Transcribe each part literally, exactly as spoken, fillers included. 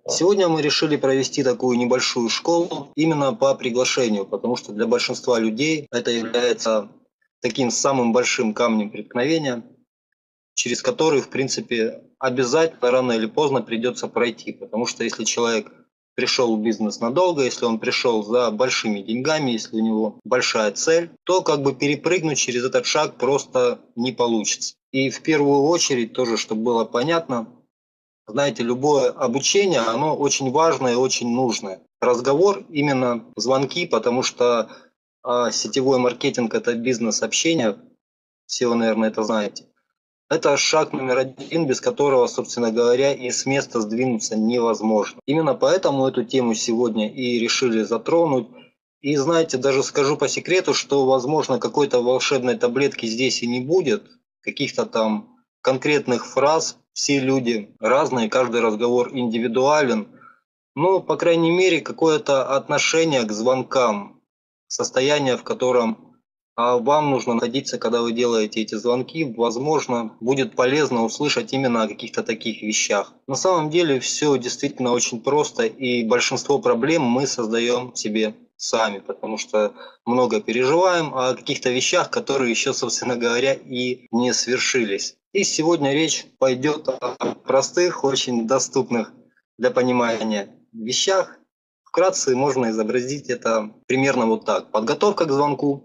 Сегодня мы решили провести такую небольшую школу именно по приглашению, потому что для большинства людей это является таким самым большим камнем преткновения, через который, в принципе, обязательно рано или поздно придется пройти. Потому что если человек пришел в бизнес надолго, если он пришел за большими деньгами, если у него большая цель, то как бы перепрыгнуть через этот шаг просто не получится. И в первую очередь тоже, чтобы было понятно, знаете, любое обучение, оно очень важное и очень нужное. Разговор, именно звонки, потому что а, сетевой маркетинг – это бизнес-общение, все вы, наверное, это знаете. Это шаг номер один, без которого, собственно говоря, и с места сдвинуться невозможно. Именно поэтому эту тему сегодня и решили затронуть. И знаете, даже скажу по секрету, что, возможно, какой-то волшебной таблетки здесь и не будет, каких-то там конкретных фраз. Все люди разные, каждый разговор индивидуален. Но, по крайней мере, какое-то отношение к звонкам, состояние, в котором а вам нужно находиться, когда вы делаете эти звонки, возможно, будет полезно услышать именно о каких-то таких вещах. На самом деле все действительно очень просто, и большинство проблем мы создаем себе сами, потому что много переживаем о каких-то вещах, которые еще, собственно говоря, и не свершились. И сегодня речь пойдет о простых, очень доступных для понимания вещах. Вкратце можно изобразить это примерно вот так. Подготовка к звонку.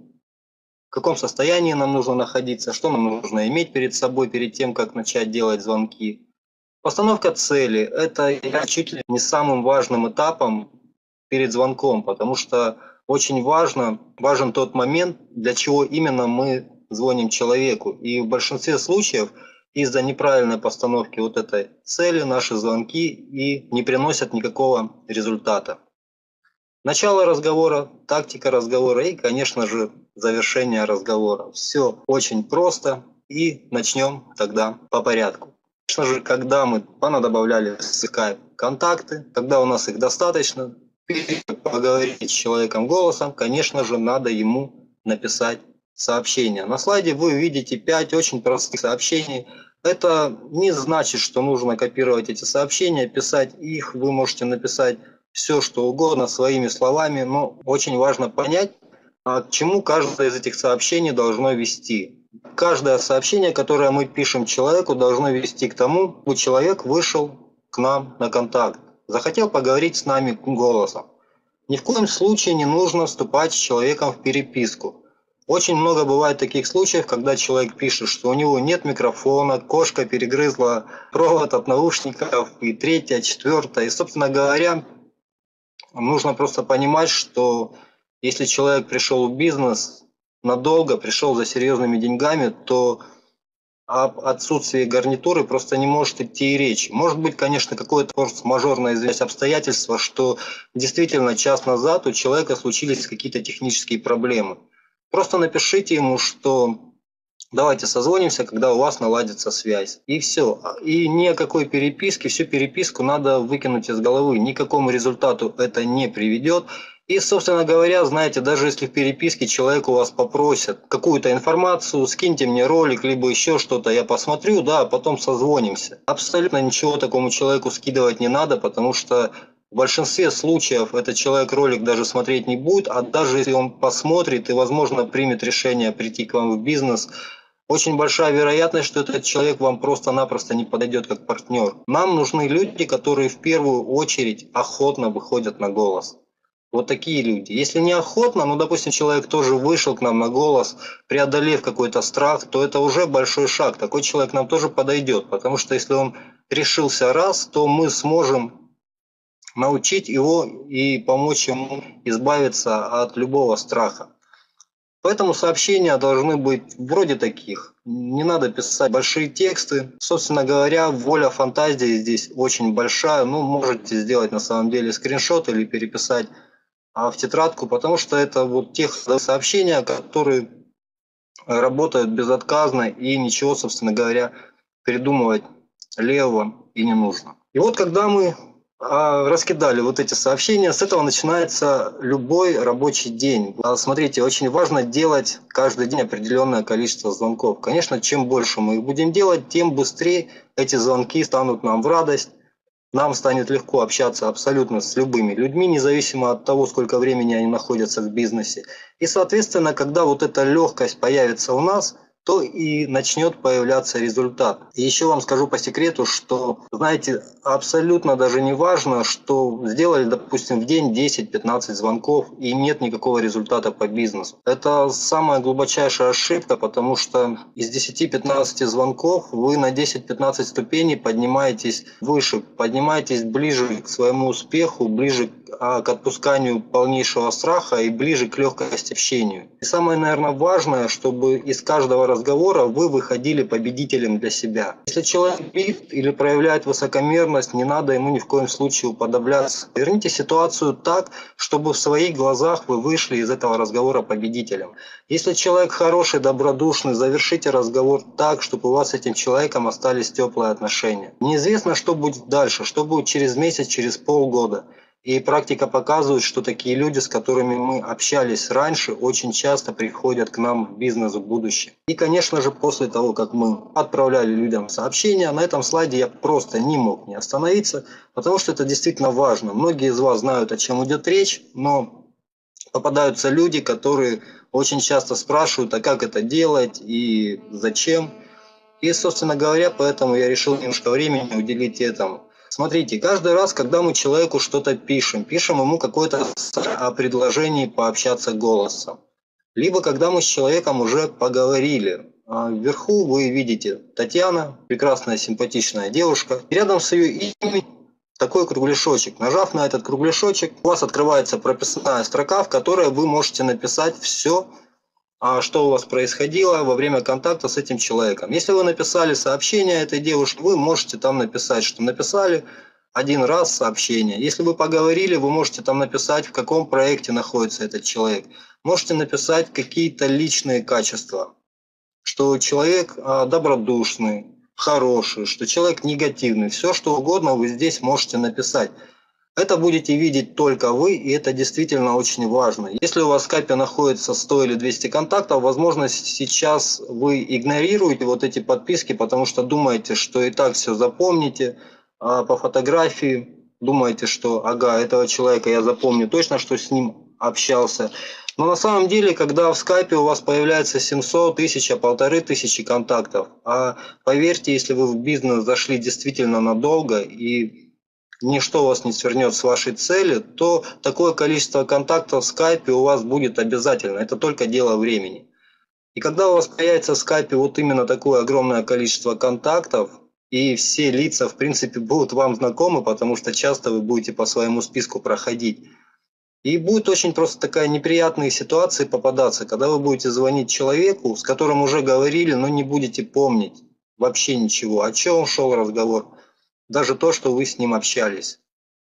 В каком состоянии нам нужно находиться, что нам нужно иметь перед собой перед тем, как начать делать звонки. Постановка цели – это чуть ли не самым важным этапом перед звонком, потому что очень важно, важен тот момент, для чего именно мы звоним человеку. И в большинстве случаев из-за неправильной постановки вот этой цели наши звонки и не приносят никакого результата. Начало разговора, тактика разговора и, конечно же, завершение разговора. Все очень просто, и начнем тогда по порядку. Конечно же, когда мы понадобавляли в Skype контакты, когда у нас их достаточно, поговорить с человеком голосом, конечно же, надо ему написать сообщение. На слайде вы видите пять очень простых сообщений. Это не значит, что нужно копировать эти сообщения, писать их. Вы можете написать все, что угодно, своими словами, но очень важно понять, к чему каждое из этих сообщений должно вести. Каждое сообщение, которое мы пишем человеку, должно вести к тому, чтобы человек вышел к нам на контакт, захотел поговорить с нами голосом. Ни в коем случае не нужно вступать с человеком в переписку. Очень много бывает таких случаев, когда человек пишет, что у него нет микрофона, кошка перегрызла провод от наушников, и третье, четвертое. И, собственно говоря, нужно просто понимать, что если человек пришел в бизнес надолго, пришел за серьезными деньгами, то об отсутствии гарнитуры просто не может идти и речи. Может быть, конечно, какое-то форс-мажорное известное обстоятельство, что действительно час назад у человека случились какие-то технические проблемы. Просто напишите ему, что давайте созвонимся, когда у вас наладится связь. И все. И ни о какой переписке, всю переписку надо выкинуть из головы. Ни к какому результату это не приведет. И, собственно говоря, знаете, даже если в переписке человек у вас попросит какую-то информацию, скиньте мне ролик, либо еще что-то, я посмотрю, да, а потом созвонимся. Абсолютно ничего такому человеку скидывать не надо, потому что в большинстве случаев этот человек ролик даже смотреть не будет, а даже если он посмотрит и, возможно, примет решение прийти к вам в бизнес, очень большая вероятность, что этот человек вам просто-напросто не подойдет как партнер. Нам нужны люди, которые в первую очередь охотно выходят на голос. Вот такие люди. Если неохотно, ну, допустим, человек тоже вышел к нам на голос, преодолев какой-то страх, то это уже большой шаг. Такой человек нам тоже подойдет, потому что если он решился раз, то мы сможем научить его и помочь ему избавиться от любого страха. Поэтому сообщения должны быть вроде таких. Не надо писать большие тексты. Собственно говоря, воля фантазии здесь очень большая. Ну, можете сделать на самом деле скриншот или переписать в тетрадку, потому что это вот те сообщения, которые работают безотказно и ничего, собственно говоря, придумывать левого и не нужно. И вот когда мы раскидали вот эти сообщения, с этого начинается любой рабочий день. Смотрите, очень важно делать каждый день определенное количество звонков. Конечно, чем больше мы их будем делать, тем быстрее эти звонки станут нам в радость. нам станет легко общаться абсолютно с любыми людьми, независимо от того, сколько времени они находятся в бизнесе. И, соответственно, когда вот эта легкость появится у нас, то и начнет появляться результат. И еще вам скажу по секрету, что, знаете, абсолютно даже не важно, что сделали, допустим, в день десять-пятнадцать звонков и нет никакого результата по бизнесу. Это самая глубочайшая ошибка, потому что из десяти-пятнадцати звонков вы на десять-пятнадцать ступеней поднимаетесь выше, поднимаетесь ближе к своему успеху, ближе к отпусканию полнейшего страха и ближе к легкости общению. И самое, наверное, важное, чтобы из каждого разговора вы выходили победителем для себя. Если человек пит или проявляет высокомерность, не надо ему ни в коем случае уподобляться. Верните ситуацию так, чтобы в своих глазах вы вышли из этого разговора победителем. Если человек хороший, добродушный, завершите разговор так, чтобы у вас с этим человеком остались теплые отношения. Неизвестно, что будет дальше, что будет через месяц, через полгода. И практика показывает, что такие люди, с которыми мы общались раньше, очень часто приходят к нам в бизнес в будущем. И, конечно же, после того, как мы отправляли людям сообщения, на этом слайде я просто не мог не остановиться, потому что это действительно важно. Многие из вас знают, о чем идет речь, но попадаются люди, которые очень часто спрашивают, а как это делать и зачем. И, собственно говоря, поэтому я решил немножко времени уделить этому. Смотрите, каждый раз, когда мы человеку что-то пишем, пишем ему какое-то предложение пообщаться голосом. Либо когда мы с человеком уже поговорили. Вверху вы видите Татьяна, прекрасная, симпатичная девушка. И рядом с ее именем такой кругляшочек. Нажав на этот кругляшочек, у вас открывается прописная строка, в которой вы можете написать все, что у вас происходило во время контакта с этим человеком. Если вы написали сообщение этой девушке, вы можете там написать, что написали один раз сообщение. Если вы поговорили, вы можете там написать, в каком проекте находится этот человек. Можете написать какие-то личные качества, что человек добродушный, хороший, что человек негативный. Все, что угодно вы здесь можете написать. Это будете видеть только вы, и это действительно очень важно. Если у вас в скайпе находится сто или двести контактов, возможно, сейчас вы игнорируете вот эти подписки, потому что думаете, что и так все запомните. А по фотографии думаете, что ага, этого человека я запомню точно, что с ним общался. Но на самом деле, когда в скайпе у вас появляется семьсот, тысяча, полторы тысячи контактов, а поверьте, если вы в бизнес зашли действительно надолго и ничто вас не свернет с вашей цели, то такое количество контактов в скайпе у вас будет обязательно. Это только дело времени. И когда у вас появится в скайпе вот именно такое огромное количество контактов, и все лица, в принципе, будут вам знакомы, потому что часто вы будете по своему списку проходить. И будет очень просто такая неприятная ситуация попадаться, когда вы будете звонить человеку, с которым уже говорили, но не будете помнить вообще ничего, о чем шел разговор. Даже то, что вы с ним общались.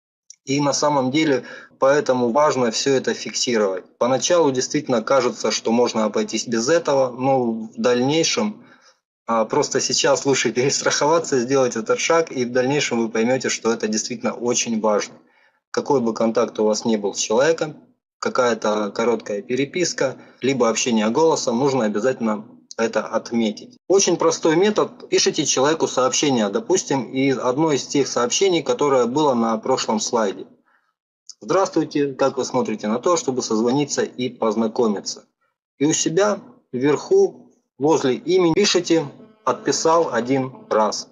И на самом деле поэтому важно все это фиксировать. Поначалу действительно кажется, что можно обойтись без этого, но в дальнейшем а, просто сейчас лучше перестраховаться, сделать этот шаг, и в дальнейшем вы поймете, что это действительно очень важно. Какой бы контакт у вас ни был с человеком, какая-то короткая переписка, либо общение голосом, нужно обязательно это отметить. Очень простой метод. Пишите человеку сообщение, допустим, из одно из тех сообщений, которое было на прошлом слайде. Здравствуйте, как вы смотрите на то, чтобы созвониться и познакомиться? И у себя вверху, возле имени, пишите «отписал один раз».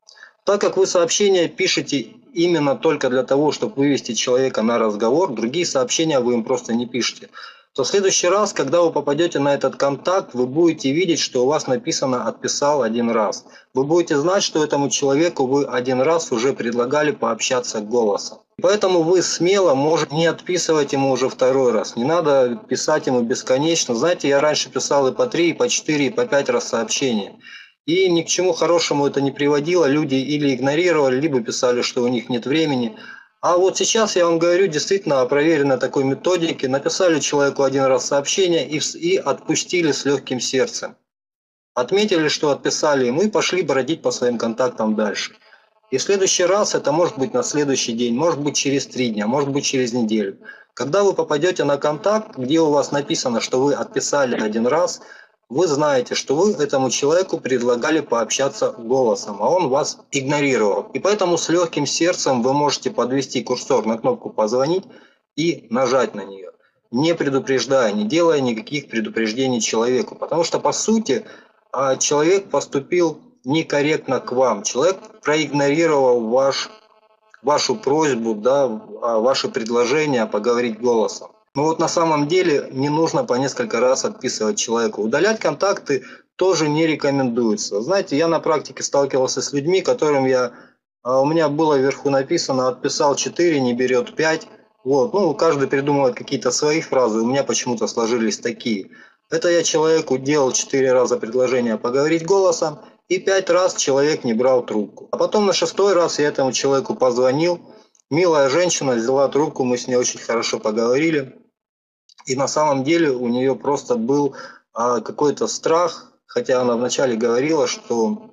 Так как вы сообщения пишете именно только для того, чтобы вывести человека на разговор, другие сообщения вы им просто не пишете, то в следующий раз, когда вы попадете на этот контакт, вы будете видеть, что у вас написано «отписал один раз». Вы будете знать, что этому человеку вы один раз уже предлагали пообщаться голосом. Поэтому вы смело можете не отписывать ему уже второй раз. Не надо писать ему бесконечно. Знаете, я раньше писал и по три, и по четыре, и по пять раз сообщения. И ни к чему хорошему это не приводило. Люди или игнорировали, либо писали, что у них нет времени. А вот сейчас я вам говорю действительно о проверенной такой методике. Написали человеку один раз сообщение и, и отпустили с легким сердцем. Отметили, что отписали ему и пошли бродить по своим контактам дальше. И в следующий раз, это может быть на следующий день, может быть через три дня, может быть через неделю. Когда вы попадете на контакт, где у вас написано, что вы отписали один раз, Вы знаете, что вы этому человеку предлагали пообщаться голосом, а он вас игнорировал. И поэтому с легким сердцем вы можете подвести курсор на кнопку «Позвонить» и нажать на нее, не предупреждая, не делая никаких предупреждений человеку. Потому что, по сути, а, человек поступил некорректно к вам. Человек проигнорировал ваш, вашу просьбу, да, а, ваше предложение поговорить голосом. Но вот на самом деле не нужно по несколько раз отписывать человеку. Удалять контакты тоже не рекомендуется. Знаете, я на практике сталкивался с людьми, которым я, а, у меня было вверху написано: отписал четыре, не берет пять. Вот, ну, каждый придумывает какие-то свои фразы, у меня почему-то сложились такие. Это я человеку делал четыре раза предложение поговорить голосом, и пять раз человек не брал трубку. А потом на шестой раз я этому человеку позвонил. Милая женщина взяла трубку, мы с ней очень хорошо поговорили. И на самом деле у нее просто был а, какой-то страх, хотя она вначале говорила, что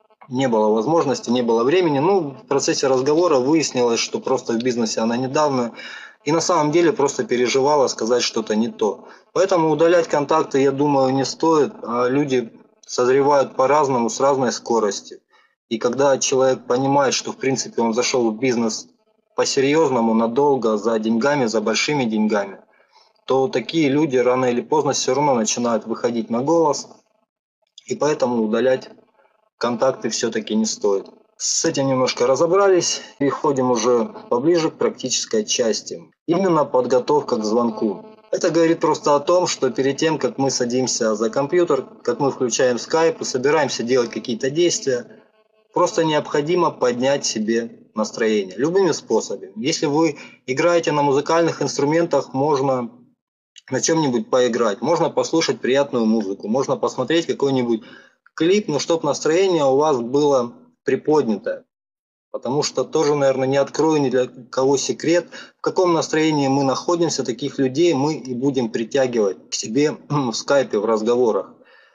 не было возможности, не было времени. Ну, в процессе разговора выяснилось, что просто в бизнесе она недавно, и на самом деле просто переживала сказать что-то не то. Поэтому удалять контакты, я думаю, не стоит. А люди созревают по-разному, с разной скоростью. И когда человек понимает, что в принципе он зашел в бизнес по-серьезному, надолго, за деньгами, за большими деньгами, то такие люди рано или поздно все равно начинают выходить на голос, и поэтому удалять контакты все-таки не стоит. С этим немножко разобрались, и ходим уже поближе к практической части. Именно подготовка к звонку. Это говорит просто о том, что перед тем, как мы садимся за компьютер, как мы включаем скайп и собираемся делать какие-то действия, просто необходимо поднять себе настроение любыми способами. Если вы играете на музыкальных инструментах, можно на чем-нибудь поиграть, можно послушать приятную музыку, можно посмотреть какой-нибудь клип, но чтобы настроение у вас было приподнятое. Потому что тоже, наверное, не открою ни для кого секрет, в каком настроении мы находимся, таких людей мы и будем притягивать к себе в скайпе, в разговорах.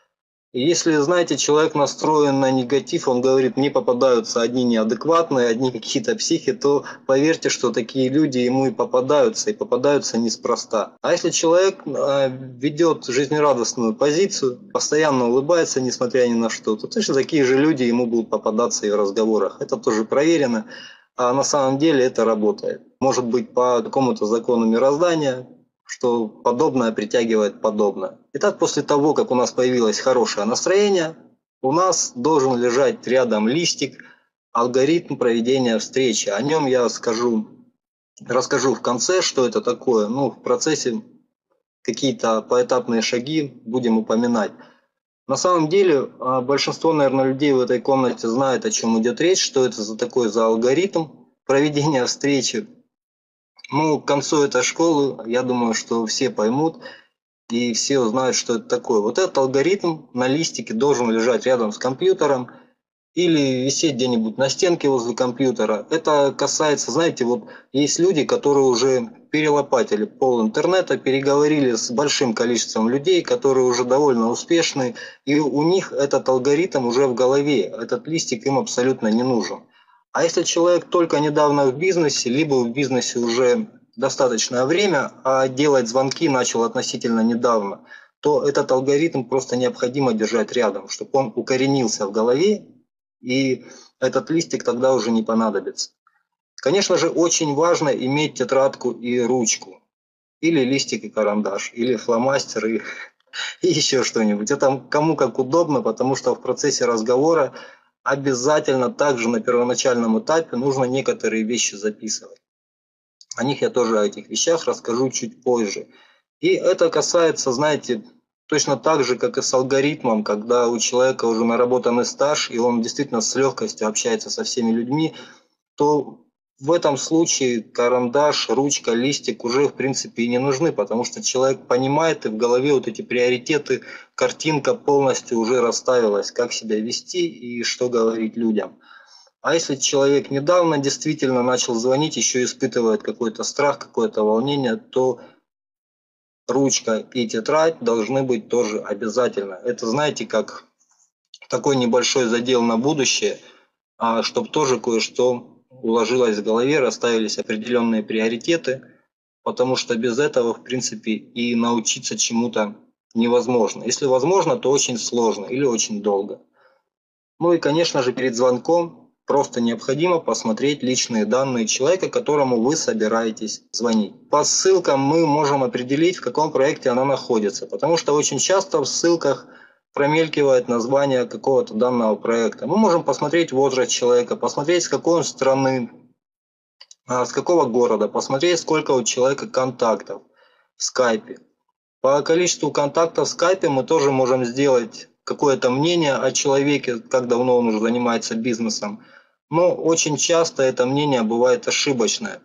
И если, знаете, человек настроен на негатив, он говорит: мне попадаются одни неадекватные, одни какие-то психи, то поверьте, что такие люди ему и попадаются, и попадаются неспроста. А если человек э, ведет жизнерадостную позицию, постоянно улыбается, несмотря ни на что, то точно такие же люди ему будут попадаться и в разговорах. Это тоже проверено, а на самом деле это работает. Может быть, по какому-то закону мироздания, что подобное притягивает подобное. Итак, после того, как у нас появилось хорошее настроение, у нас должен лежать рядом листик, алгоритм проведения встречи. О нем я скажу, расскажу в конце, что это такое. Ну, в процессе какие-то поэтапные шаги будем упоминать. На самом деле, большинство, наверное, людей в этой комнате знает, о чем идет речь, что это за такой за алгоритм проведения встречи. Ну, к концу этой школы, я думаю, что все поймут и все узнают, что это такое. Вот этот алгоритм на листике должен лежать рядом с компьютером или висеть где-нибудь на стенке возле компьютера. Это касается, знаете, вот есть люди, которые уже перелопатили пол интернета, переговорили с большим количеством людей, которые уже довольно успешны, и у них этот алгоритм уже в голове, этот листик им абсолютно не нужен. А если человек только недавно в бизнесе, либо в бизнесе уже достаточное время, а делать звонки начал относительно недавно, то этот алгоритм просто необходимо держать рядом, чтобы он укоренился в голове, и этот листик тогда уже не понадобится. Конечно же, очень важно иметь тетрадку и ручку, или листик и карандаш, или фломастер и, и еще что-нибудь. Это кому как удобно, потому что в процессе разговора обязательно также на первоначальном этапе нужно некоторые вещи записывать. О них я тоже, о этих вещах расскажу чуть позже. И это касается, знаете, точно так же, как и с алгоритмом, когда у человека уже наработанный стаж, и он действительно с легкостью общается со всеми людьми, то в этом случае карандаш, ручка, листик уже в принципе и не нужны, потому что человек понимает, и в голове вот эти приоритеты, картинка полностью уже расставилась, как себя вести и что говорить людям. А если человек недавно действительно начал звонить, еще испытывает какой-то страх, какое-то волнение, то ручка и тетрадь должны быть тоже обязательно. Это, знаете, как такой небольшой задел на будущее, чтобы тоже кое-что уложилось в голове, расставились определенные приоритеты, потому что без этого, в принципе, и научиться чему-то невозможно. Если возможно, то очень сложно или очень долго. Ну и, конечно же, перед звонком просто необходимо посмотреть личные данные человека, которому вы собираетесь звонить. По ссылкам мы можем определить, в каком проекте она находится, потому что очень часто в ссылках промелькивает название какого-то данного проекта. Мы можем посмотреть возраст человека, посмотреть, с какой он страны, с какого города, посмотреть, сколько у человека контактов в скайпе. По количеству контактов в скайпе мы тоже можем сделать какое-то мнение о человеке, как давно он уже занимается бизнесом. Но очень часто это мнение бывает ошибочное.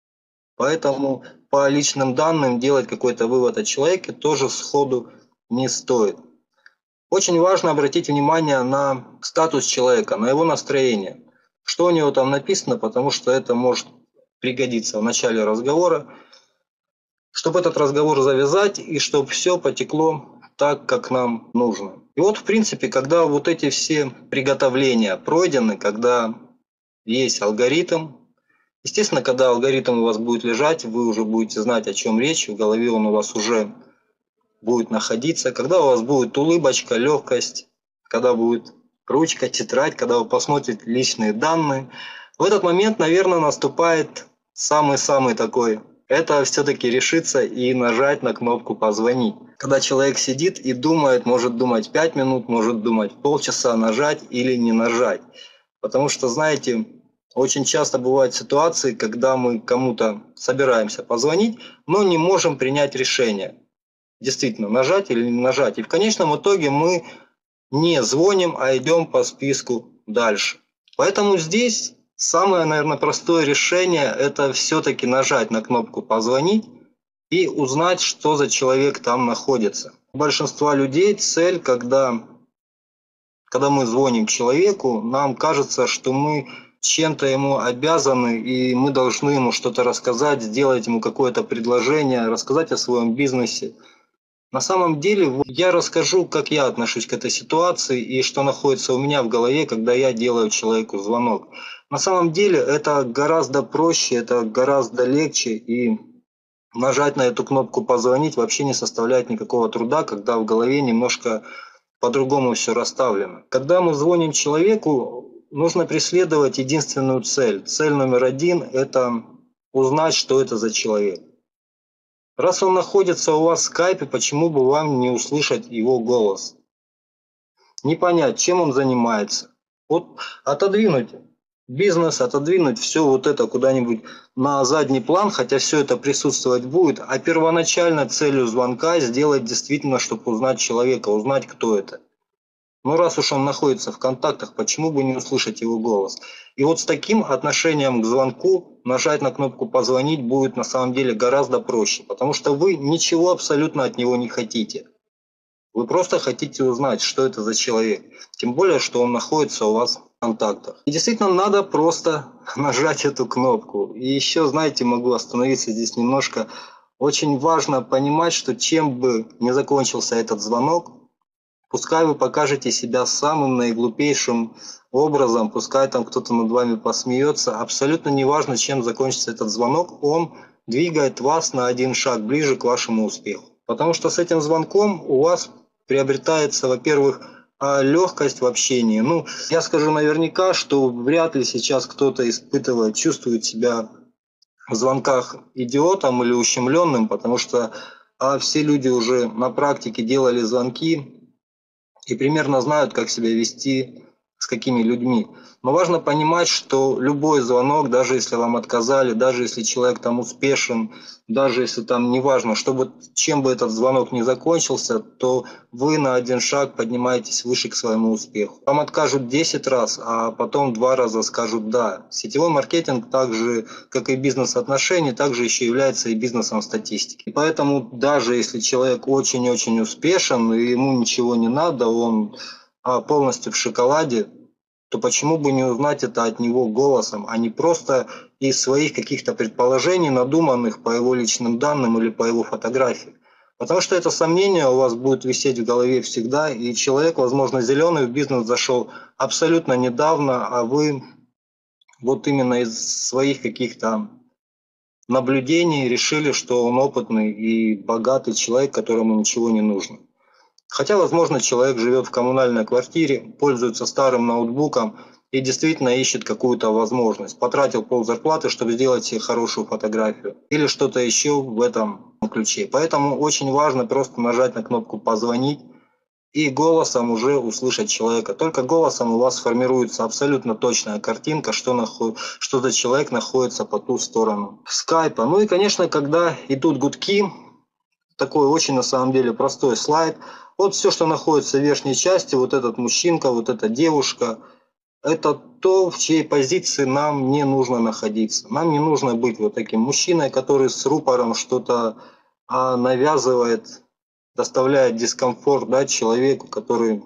Поэтому по личным данным делать какой-то вывод о человеке тоже сходу не стоит. Очень важно обратить внимание на статус человека, на его настроение. Что у него там написано, потому что это может пригодиться в начале разговора, чтобы этот разговор завязать и чтобы все потекло так, как нам нужно. И вот, в принципе, когда вот эти все приготовления пройдены, когда есть алгоритм, естественно, когда алгоритм у вас будет лежать, вы уже будете знать, о чем речь, в голове он у вас уже будет находиться, когда у вас будет улыбочка, легкость, когда будет ручка, тетрадь, когда вы посмотрите личные данные, в этот момент, наверное, наступает самый-самый такой, это все-таки решиться и нажать на кнопку «Позвонить». Когда человек сидит и думает, может думать пять минут, может думать полчаса, нажать или не нажать. Потому что, знаете, очень часто бывают ситуации, когда мы кому-то собираемся позвонить, но не можем принять решение. Действительно, нажать или не нажать. И в конечном итоге мы не звоним, а идем по списку дальше. Поэтому здесь самое, наверное, простое решение – это все-таки нажать на кнопку «Позвонить» и узнать, что за человек там находится. У большинства людей цель, когда, когда мы звоним человеку, нам кажется, что мы чем-то ему обязаны, и мы должны ему что-то рассказать, сделать ему какое-то предложение, рассказать о своем бизнесе. На самом деле, я расскажу, как я отношусь к этой ситуации и что находится у меня в голове, когда я делаю человеку звонок. На самом деле, это гораздо проще, это гораздо легче, и нажать на эту кнопку «Позвонить» вообще не составляет никакого труда, когда в голове немножко по-другому все расставлено. Когда мы звоним человеку, нужно преследовать единственную цель. Цель номер один – это узнать, что это за человек. Раз он находится у вас в скайпе, почему бы вам не услышать его голос? Не понять, чем он занимается. Вот отодвинуть бизнес, отодвинуть все вот это куда-нибудь на задний план, хотя все это присутствовать будет, а первоначально целью звонка сделать действительно, чтобы узнать человека, узнать, кто это. Ну, раз уж он находится в контактах, почему бы не услышать его голос? И вот с таким отношением к звонку нажать на кнопку «Позвонить» будет на самом деле гораздо проще, потому что вы ничего абсолютно от него не хотите. Вы просто хотите узнать, что это за человек. Тем более, что он находится у вас в контактах. И действительно, надо просто нажать эту кнопку. И еще, знаете, могу остановиться здесь немножко. Очень важно понимать, что чем бы ни закончился этот звонок, пускай вы покажете себя самым наиглупейшим образом, пускай там кто-то над вами посмеется, абсолютно неважно, чем закончится этот звонок, он двигает вас на один шаг ближе к вашему успеху. Потому что с этим звонком у вас приобретается, во-первых, легкость в общении. Ну, я скажу наверняка, что вряд ли сейчас кто-то испытывает, чувствует себя в звонках идиотом или ущемленным, потому что а все люди уже на практике делали звонки и примерно знают, как себя вести с какими людьми. Но важно понимать, что любой звонок, даже если вам отказали, даже если человек там успешен, даже если там неважно, чтобы, чем бы этот звонок ни закончился, то вы на один шаг поднимаетесь выше к своему успеху. Вам откажут десять раз, а потом два раза скажут «да». Сетевой маркетинг, так же, как и бизнес-отношения, также еще является и бизнесом статистики. И поэтому даже если человек очень-очень успешен, и ему ничего не надо, он полностью в шоколаде, то почему бы не узнать это от него голосом, а не просто из своих каких-то предположений, надуманных по его личным данным или по его фотографии. Потому что это сомнение у вас будет висеть в голове всегда, и человек, возможно, зеленый в бизнес зашел абсолютно недавно, а вы вот именно из своих каких-то наблюдений решили, что он опытный и богатый человек, которому ничего не нужно. Хотя, возможно, человек живет в коммунальной квартире, пользуется старым ноутбуком и действительно ищет какую-то возможность. Потратил ползарплаты, чтобы сделать себе хорошую фотографию или что-то еще в этом ключе. Поэтому очень важно просто нажать на кнопку «Позвонить» и голосом уже услышать человека. Только голосом у вас формируется абсолютно точная картинка, что, наход... что за человек находится по ту сторону скайпа. Ну и, конечно, когда идут гудки, такой очень на самом деле простой слайд. Вот все, что находится в верхней части, вот этот мужчинка, вот эта девушка, это то, в чьей позиции нам не нужно находиться. Нам не нужно быть вот таким мужчиной, который с рупором что-то а, навязывает, доставляет дискомфорт, да, человеку, который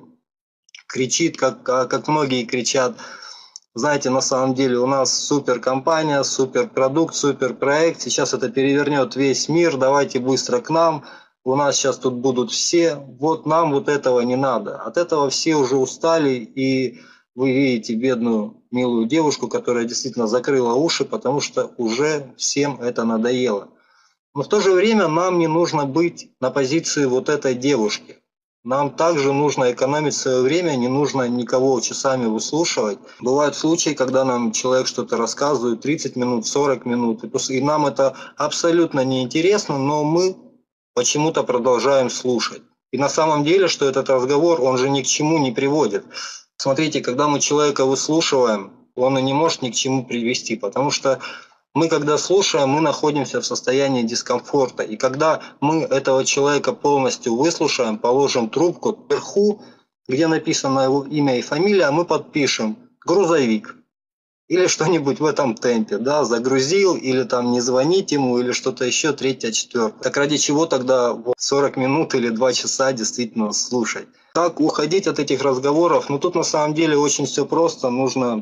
кричит, как, как многие кричат. Знаете, на самом деле у нас суперкомпания, суперпродукт, суперпроект. Сейчас это перевернет весь мир. Давайте быстро к нам. У нас сейчас тут будут все. Вот нам вот этого не надо. От этого все уже устали. И вы видите бедную, милую девушку, которая действительно закрыла уши, потому что уже всем это надоело. Но в то же время нам не нужно быть на позиции вот этой девушки. Нам также нужно экономить свое время, не нужно никого часами выслушивать. Бывают случаи, когда нам человек что-то рассказывает тридцать минут, сорок минут, и нам это абсолютно неинтересно, но мы почему-то продолжаем слушать. И на самом деле, что этот разговор, он же ни к чему не приводит. Смотрите, когда мы человека выслушиваем, он и не может ни к чему привести, потому что мы, когда слушаем, мы находимся в состоянии дискомфорта. И когда мы этого человека полностью выслушаем, положим трубку вверху, где написано его имя и фамилия, мы подпишем «грузовик». Или что-нибудь в этом темпе, да, загрузил, или там не звонить ему, или что-то еще, третье, четвертое. Так ради чего тогда сорок минут или два часа действительно слушать? Как уходить от этих разговоров? Ну тут на самом деле очень все просто. Нужно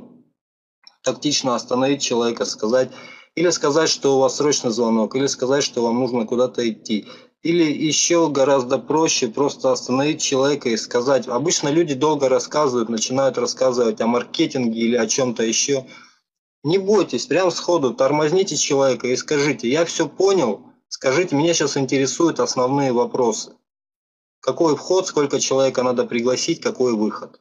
тактично остановить человека, сказать, или сказать, что у вас срочный звонок, или сказать, что вам нужно куда-то идти. Или еще гораздо проще просто остановить человека и сказать. Обычно люди долго рассказывают, начинают рассказывать о маркетинге или о чем-то еще. Не бойтесь, прям сходу тормозните человека и скажите: я все понял, скажите, меня сейчас интересуют основные вопросы. Какой вход, сколько человека надо пригласить, какой выход.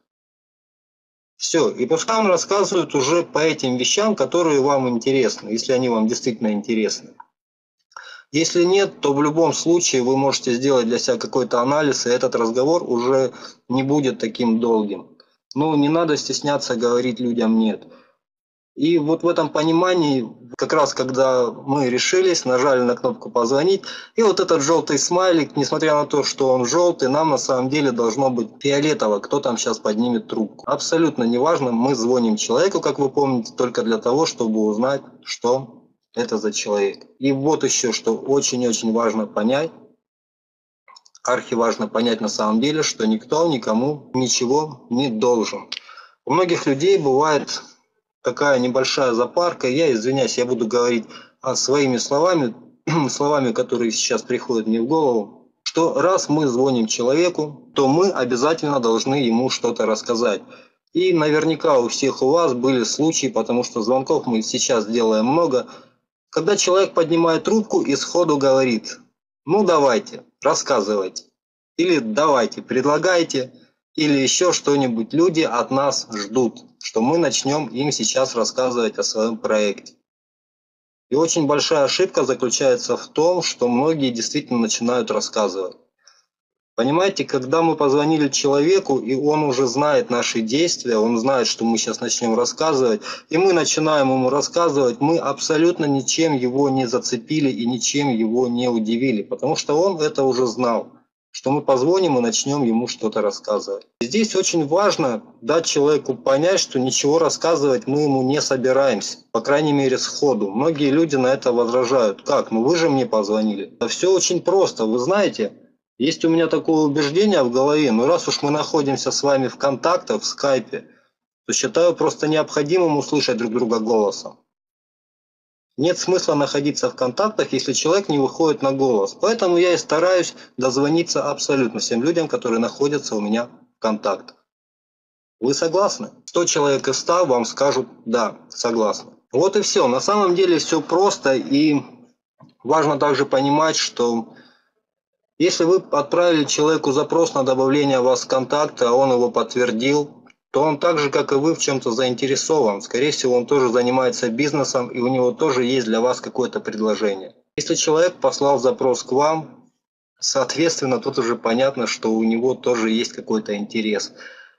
Все, и пускай он рассказывает уже по этим вещам, которые вам интересны, если они вам действительно интересны. Если нет, то в любом случае вы можете сделать для себя какой-то анализ, и этот разговор уже не будет таким долгим. Ну, не надо стесняться говорить людям «нет». И вот в этом понимании, как раз когда мы решились, нажали на кнопку «Позвонить», и вот этот желтый смайлик, несмотря на то, что он желтый, нам на самом деле должно быть фиолетово, кто там сейчас поднимет трубку. Абсолютно неважно, мы звоним человеку, как вы помните, только для того, чтобы узнать, что это за человек. И вот еще, что очень-очень важно понять, архиважно понять на самом деле, что никто никому ничего не должен. У многих людей бывает такая небольшая запарка, я извиняюсь, я буду говорить а, своими словами, словами, которые сейчас приходят мне в голову, что раз мы звоним человеку, то мы обязательно должны ему что-то рассказать. И наверняка у всех у вас были случаи, потому что звонков мы сейчас делаем много, когда человек поднимает трубку и сходу говорит: ну давайте, рассказывайте, или давайте, предлагайте, или еще что-нибудь. Люди от нас ждут, что мы начнем им сейчас рассказывать о своем проекте. И очень большая ошибка заключается в том, что многие действительно начинают рассказывать. Понимаете, когда мы позвонили человеку, и он уже знает наши действия, он знает, что мы сейчас начнем рассказывать, и мы начинаем ему рассказывать, мы абсолютно ничем его не зацепили и ничем его не удивили, потому что он это уже знал, что мы позвоним и начнем ему что-то рассказывать. Здесь очень важно дать человеку понять, что ничего рассказывать мы ему не собираемся, по крайней мере сходу. Многие люди на это возражают: как, ну вы же мне позвонили. Да все очень просто, вы знаете. Есть у меня такое убеждение в голове, ну раз уж мы находимся с вами в контактах, в скайпе, то считаю просто необходимым услышать друг друга голосом. Нет смысла находиться в контактах, если человек не выходит на голос. Поэтому я и стараюсь дозвониться абсолютно всем людям, которые находятся у меня в контактах. Вы согласны? сто человек из ста вам скажут «да, согласны». Вот и все. На самом деле все просто, и важно также понимать, что Если вы отправили человеку запрос на добавление вас в контакты, а он его подтвердил, то он так же, как и вы, в чем-то заинтересован. Скорее всего, он тоже занимается бизнесом, и у него тоже есть для вас какое-то предложение. Если человек послал запрос к вам, соответственно, тут уже понятно, что у него тоже есть какой-то интерес.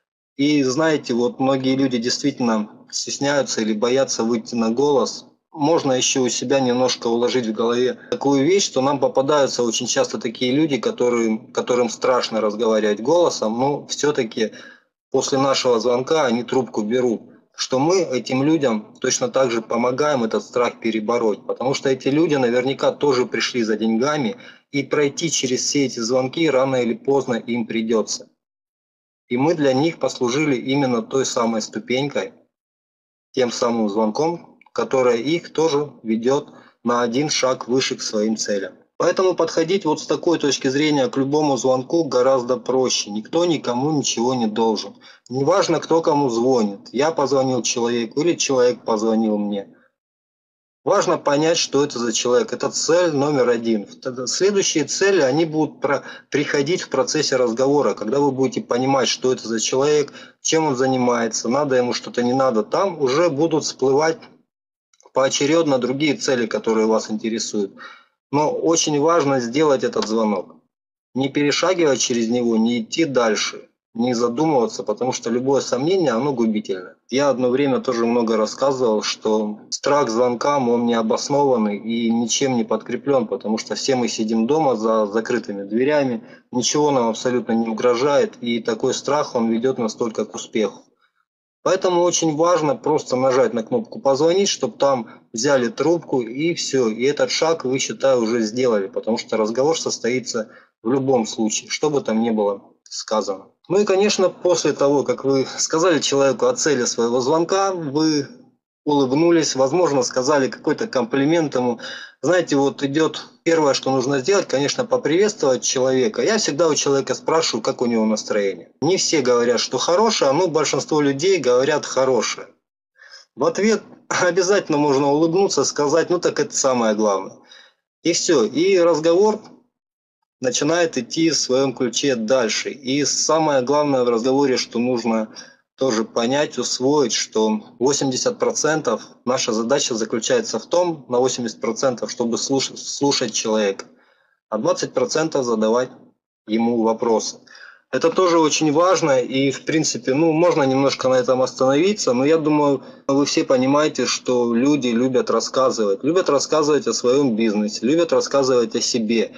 И знаете, вот многие люди действительно стесняются или боятся выйти на голос. Можно еще у себя немножко уложить в голове такую вещь, что нам попадаются очень часто такие люди, которые, которым страшно разговаривать голосом, но все-таки после нашего звонка они трубку берут. Что мы этим людям точно так же помогаем этот страх перебороть, потому что эти люди наверняка тоже пришли за деньгами, и пройти через все эти звонки рано или поздно им придется. И мы для них послужили именно той самой ступенькой, тем самым звонком, которое их тоже ведет на один шаг выше к своим целям. Поэтому подходить вот с такой точки зрения к любому звонку гораздо проще. Никто никому ничего не должен. Неважно, кто кому звонит. Я позвонил человеку или человек позвонил мне. Важно понять, что это за человек. Это цель номер один. Следующие цели, они будут про- приходить в процессе разговора. Когда вы будете понимать, что это за человек, чем он занимается, надо ему что-то, не надо, там уже будут всплывать поочередно другие цели, которые вас интересуют. Но очень важно сделать этот звонок. Не перешагивать через него, не идти дальше, не задумываться, потому что любое сомнение, оно губительно. Я одно время тоже много рассказывал, что страх звонкам, он не обоснованный и ничем не подкреплен, потому что все мы сидим дома за закрытыми дверями, ничего нам абсолютно не угрожает, и такой страх, он ведет нас только к успеху. Поэтому очень важно просто нажать на кнопку «Позвонить», чтобы там взяли трубку, и все. И этот шаг вы, считаю, уже сделали, потому что разговор состоится в любом случае, что бы там ни было сказано. Ну и, конечно, после того, как вы сказали человеку о цели своего звонка, вы улыбнулись, возможно, сказали какой-то комплимент ему. Знаете, вот идет первое, что нужно сделать, конечно, поприветствовать человека. Я всегда у человека спрашиваю, как у него настроение. Не все говорят, что хорошее, но большинство людей говорят хорошее. В ответ обязательно можно улыбнуться, сказать, ну так это самое главное. И все. И разговор начинает идти в своем ключе дальше. И самое главное в разговоре, что нужно тоже понять, усвоить, что восемьдесят процентов наша задача заключается в том, на восемьдесят процентов, чтобы слушать, слушать человека, а двадцать процентов задавать ему вопросы. Это тоже очень важно, и в принципе, ну, можно немножко на этом остановиться, но я думаю, вы все понимаете, что люди любят рассказывать, любят рассказывать о своем бизнесе, любят рассказывать о себе,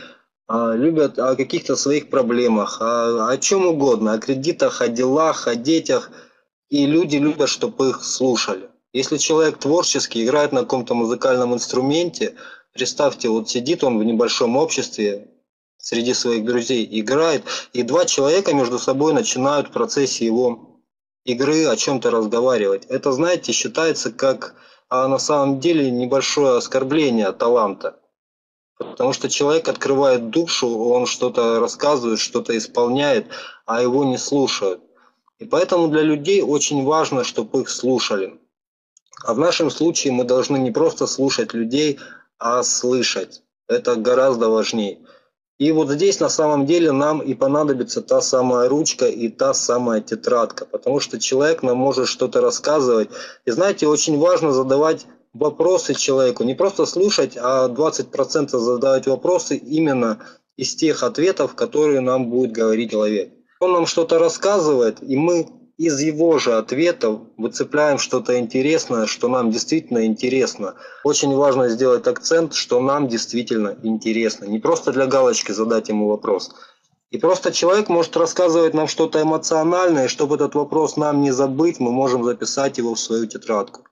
любят о каких-то своих проблемах, о, о чем угодно, о кредитах, о делах, о детях. И люди любят, чтобы их слушали. Если человек творческий, играет на каком-то музыкальном инструменте, представьте, вот сидит он в небольшом обществе, среди своих друзей играет, и два человека между собой начинают в процессе его игры о чем-то разговаривать. Это, знаете, считается как а на самом деле небольшое оскорбление таланта. Потому что человек открывает душу, он что-то рассказывает, что-то исполняет, а его не слушают. И поэтому для людей очень важно, чтобы их слушали. А в нашем случае мы должны не просто слушать людей, а слышать. Это гораздо важнее. И вот здесь на самом деле нам и понадобится та самая ручка и та самая тетрадка. Потому что человек нам может что-то рассказывать. И знаете, очень важно задавать вопросы человеку. Не просто слушать, а двадцать процентов задавать вопросы именно из тех ответов, которые нам будет говорить человек. Он нам что-то рассказывает, и мы из его же ответов выцепляем что-то интересное, что нам действительно интересно. Очень важно сделать акцент, что нам действительно интересно. Не просто для галочки задать ему вопрос. И просто человек может рассказывать нам что-то эмоциональное, и чтобы этот вопрос нам не забыть, мы можем записать его в свою тетрадку.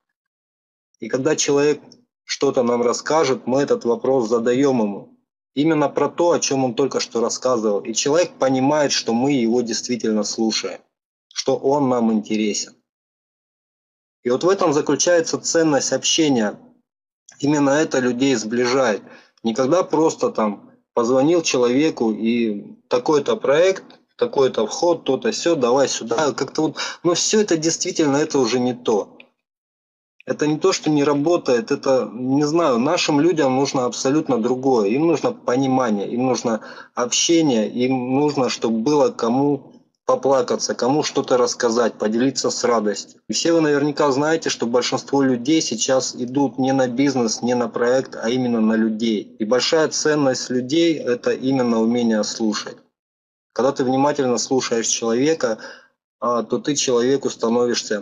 И когда человек что-то нам расскажет, мы этот вопрос задаем ему. Именно про то, о чем он только что рассказывал. И человек понимает, что мы его действительно слушаем, что он нам интересен. И вот в этом заключается ценность общения. Именно это людей сближает. Никогда просто там позвонил человеку и такой-то проект, такой-то вход, то-то все, давай сюда. Как-то вот, но все это действительно, это уже не то. Это не то, что не работает, это, не знаю, нашим людям нужно абсолютно другое. Им нужно понимание, им нужно общение, им нужно, чтобы было кому поплакаться, кому что-то рассказать, поделиться с радостью. И все вы наверняка знаете, что большинство людей сейчас идут не на бизнес, не на проект, а именно на людей. И большая ценность людей – это именно умение слушать. Когда ты внимательно слушаешь человека, то ты человеку становишься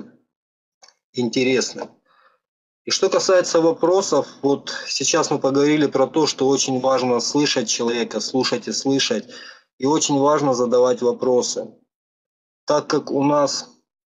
интересным. И что касается вопросов, вот сейчас мы поговорили про то, что очень важно слышать человека, слушать и слышать, и очень важно задавать вопросы. Так как у нас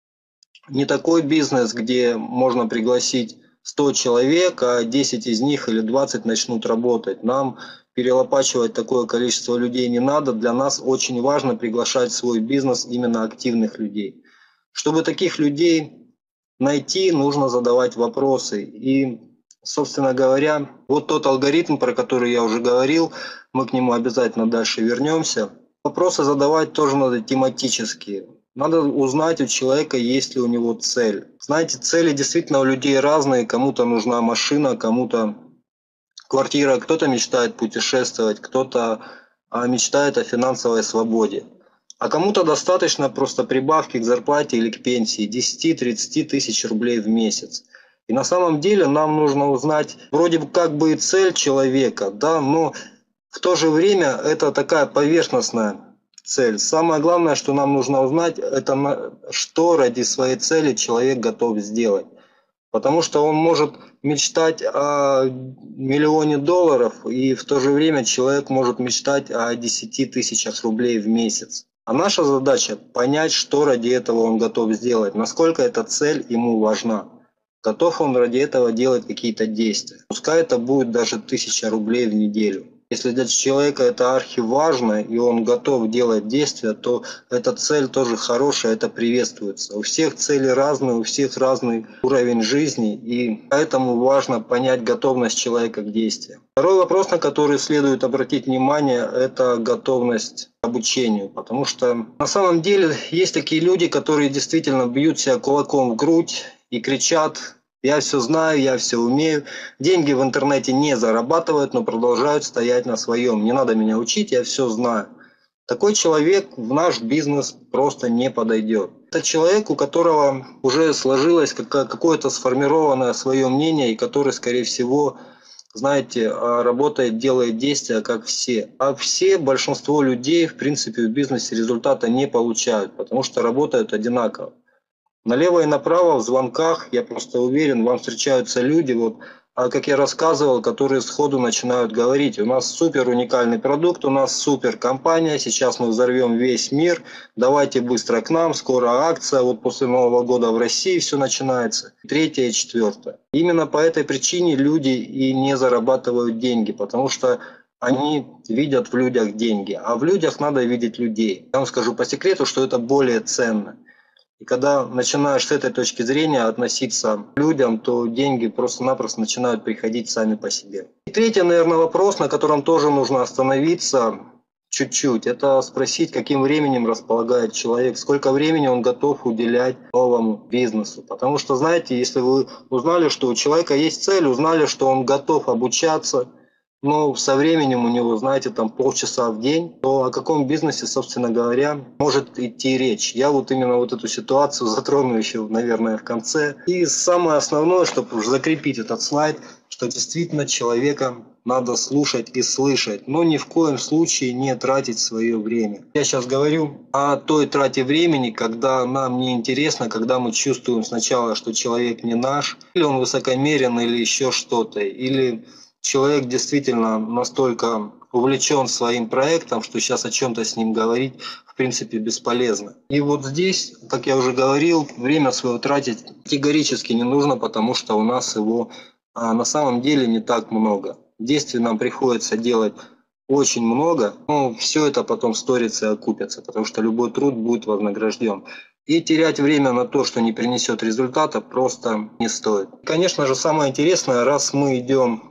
не такой бизнес, где можно пригласить сто человек, а десять из них или двадцать начнут работать. Нам перелопачивать такое количество людей не надо. Для нас очень важно приглашать в свой бизнес именно активных людей. Чтобы таких людей найти, нужно задавать вопросы. И, собственно говоря, вот тот алгоритм, про который я уже говорил, мы к нему обязательно дальше вернемся. Вопросы задавать тоже надо тематические. Надо узнать у человека, есть ли у него цель. Знаете, цели действительно у людей разные. Кому-то нужна машина, кому-то квартира, кто-то мечтает путешествовать, кто-то мечтает о финансовой свободе. А кому-то достаточно просто прибавки к зарплате или к пенсии десять-тридцать тысяч рублей в месяц. И на самом деле нам нужно узнать вроде бы как бы и цель человека, да, но в то же время это такая поверхностная цель. Самое главное, что нам нужно узнать, это что ради своей цели человек готов сделать. Потому что он может мечтать о миллионе долларов, и в то же время человек может мечтать о десяти тысячах рублей в месяц. А наша задача понять, что ради этого он готов сделать, насколько эта цель ему важна. Готов он ради этого делать какие-то действия. Пускай это будет даже тысяча рублей в неделю. Если для человека это архиважно, и он готов делать действия, то эта цель тоже хорошая, это приветствуется. У всех цели разные, у всех разный уровень жизни, и поэтому важно понять готовность человека к действиям. Второй вопрос, на который следует обратить внимание, это готовность к обучению. Потому что на самом деле есть такие люди, которые действительно бьют себя кулаком в грудь и кричат: «Я все знаю, я все умею». Деньги в интернете не зарабатывают, но продолжают стоять на своем. Не надо меня учить, я все знаю. Такой человек в наш бизнес просто не подойдет. Это человек, у которого уже сложилось какое-то сформированное свое мнение, и который, скорее всего, знаете, работает, делает действия, как все. А все, большинство людей, в принципе, в бизнесе результата не получают, потому что работают одинаково. Налево и направо в звонках, я просто уверен, вам встречаются люди, вот, как я рассказывал, которые сходу начинают говорить: у нас супер уникальный продукт, у нас супер компания, сейчас мы взорвем весь мир, давайте быстро к нам, скоро акция, вот после Нового года в России все начинается. Третье и четвертое. Именно по этой причине люди и не зарабатывают деньги, потому что они видят в людях деньги, а в людях надо видеть людей. Я вам скажу по секрету, что это более ценно. И когда начинаешь с этой точки зрения относиться к людям, то деньги просто-напросто начинают приходить сами по себе. И третий, наверное, вопрос, на котором тоже нужно остановиться чуть-чуть, это спросить, каким временем располагает человек, сколько времени он готов уделять новому бизнесу. Потому что, знаете, если вы узнали, что у человека есть цель, узнали, что он готов обучаться, но со временем у него, знаете, там полчаса в день, то о каком бизнесе, собственно говоря, может идти речь? Я вот именно вот эту ситуацию затрону еще, наверное, в конце. И самое основное, чтобы уже закрепить этот слайд, что действительно человека надо слушать и слышать, но ни в коем случае не тратить свое время. Я сейчас говорю о той трате времени, когда нам неинтересно, когда мы чувствуем сначала, что человек не наш, или он высокомерен, или еще что-то, или человек действительно настолько увлечен своим проектом, что сейчас о чем-то с ним говорить в принципе бесполезно. И вот здесь, как я уже говорил, время свое тратить категорически не нужно, потому что у нас его а, на самом деле не так много. Действий нам приходится делать очень много, но все это потом сторится и окупится, потому что любой труд будет вознагражден. И терять время на то, что не принесет результата, просто не стоит. Конечно же, самое интересное, раз мы идем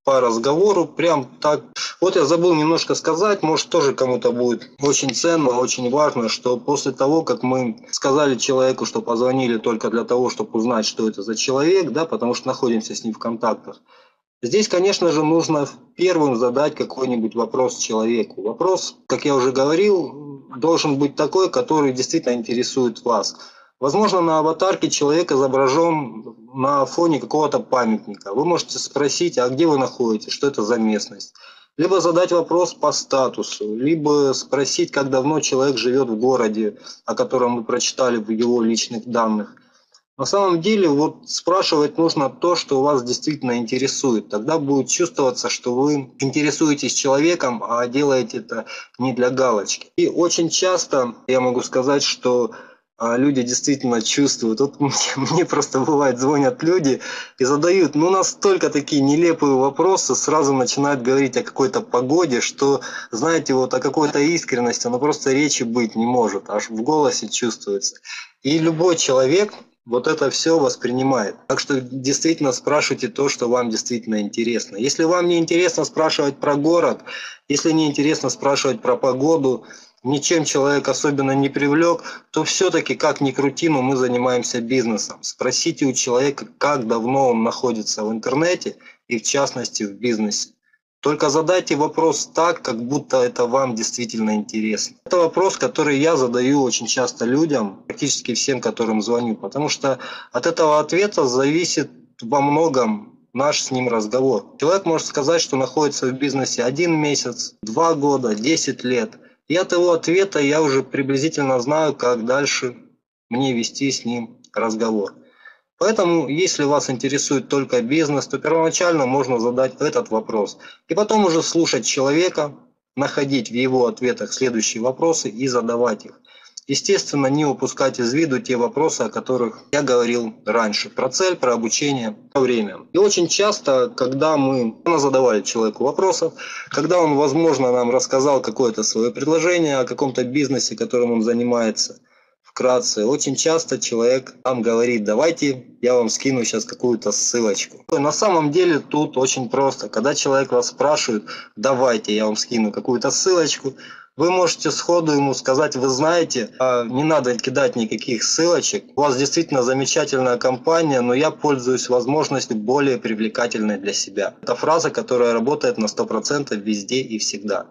по разговору, прям так. Вот я забыл немножко сказать, может тоже кому-то будет очень ценно, очень важно, что после того, как мы сказали человеку, что позвонили только для того, чтобы узнать, что это за человек, да, потому что находимся с ним в контактах, здесь, конечно же, нужно первым задать какой-нибудь вопрос человеку. Вопрос, как я уже говорил, должен быть такой, который действительно интересует вас. Возможно, на аватарке человек изображен на фоне какого-то памятника. Вы можете спросить, а где вы находитесь, что это за местность. Либо задать вопрос по статусу, либо спросить, как давно человек живет в городе, о котором вы прочитали в его личных данных. На самом деле, вот спрашивать нужно то, что вас действительно интересует. Тогда будет чувствоваться, что вы интересуетесь человеком, а делаете это не для галочки. И очень часто я могу сказать, что люди действительно чувствуют. Вот мне, мне просто бывает, звонят люди и задают, ну, настолько такие нелепые вопросы, сразу начинают говорить о какой-то погоде, что, знаете, вот о какой-то искренности, оно просто речи быть не может, аж в голосе чувствуется. И любой человек вот это все воспринимает. Так что действительно спрашивайте то, что вам действительно интересно. Если вам не интересно спрашивать про город, если не интересно спрашивать про погоду, ничем человек особенно не привлек, то все-таки, как ни крути, но мы занимаемся бизнесом. Спросите у человека, как давно он находится в интернете и в частности в бизнесе. Только задайте вопрос так, как будто это вам действительно интересно. Это вопрос, который я задаю очень часто людям, практически всем, которым звоню, потому что от этого ответа зависит во многом наш с ним разговор. Человек может сказать, что находится в бизнесе один месяц, два года, десять лет. И от его ответа я уже приблизительно знаю, как дальше мне вести с ним разговор. Поэтому, если вас интересует только бизнес, то первоначально можно задать этот вопрос. И потом уже слушать человека, находить в его ответах следующие вопросы и задавать их. Естественно, не упускать из виду те вопросы, о которых я говорил раньше. Про цель, про обучение, про время. И очень часто, когда мы задавали человеку вопросов, когда он, возможно, нам рассказал какое-то свое предложение о каком-то бизнесе, которым он занимается, вкратце, очень часто человек нам говорит, давайте я вам скину сейчас какую-то ссылочку. На самом деле тут очень просто. Когда человек вас спрашивает, давайте я вам скину какую-то ссылочку, вы можете сходу ему сказать, вы знаете, не надо кидать никаких ссылочек, у вас действительно замечательная компания, но я пользуюсь возможностью более привлекательной для себя. Это фраза, которая работает на сто процентов везде и всегда.